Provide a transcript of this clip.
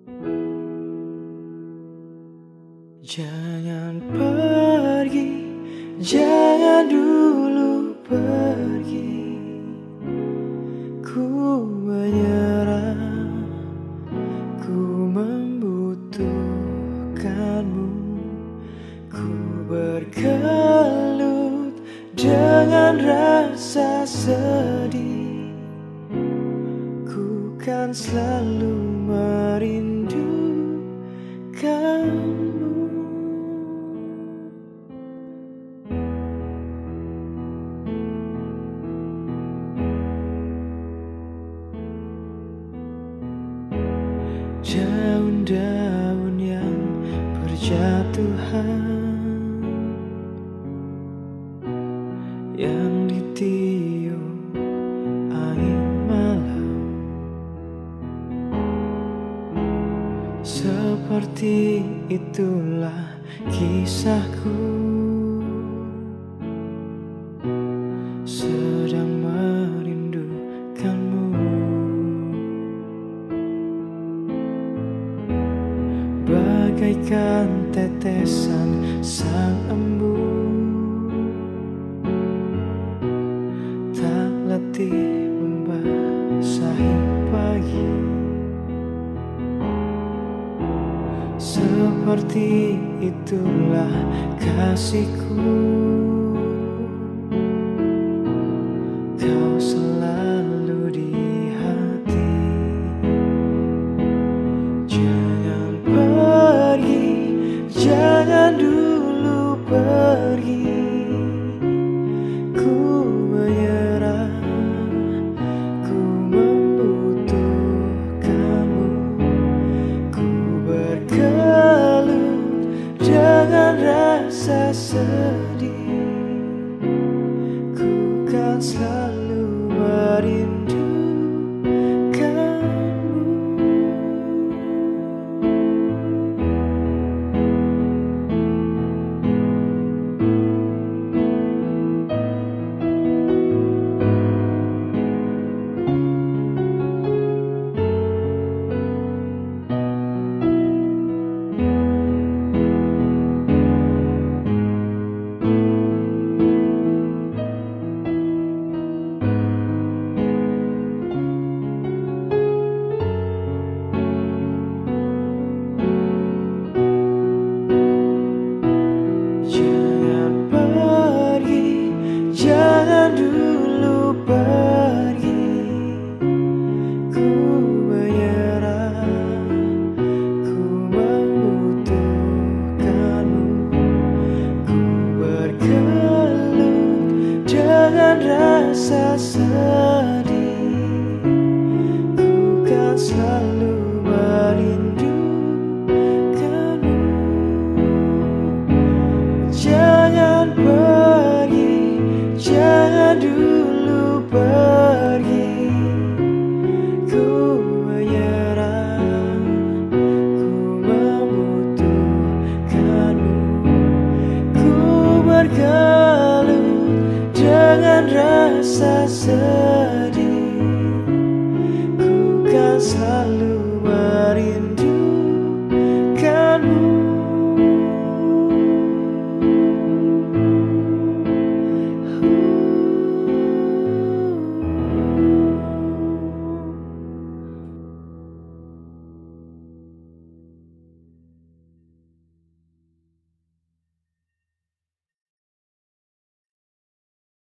Jangan pergi, jangan dulu pergi. Ku menyerah, ku membutuhkanmu. Ku bergelut dengan rasa sedih. Ku kan selalu merindukanmu. Daun-daun yang berjatuhan, yang ditiup angin malam, seperti itulah kisahku, sedang merindukanmu. Bagaikan tetesan sang embun, tak letih membasahi pagi. Seperti itulah kasihku, kau selalu di hati. Jangan dulu pergi. Ku menyerah, ku membutuhkanmu. Ku bergelut dengan rasa sedih. Ku kan selalu merindukanmu. Jangan dulu pergi. Ku menyerah, ku membutuhkanmu. Ku bergelut dengan rasa sedih. Ku kan selalu merindukanmu. Jangan pergi, jangan dulu pergi. Ku menyerah, ku membutuhkanmu. Ku bergelut dengan rasa sedih. Ku kan selalu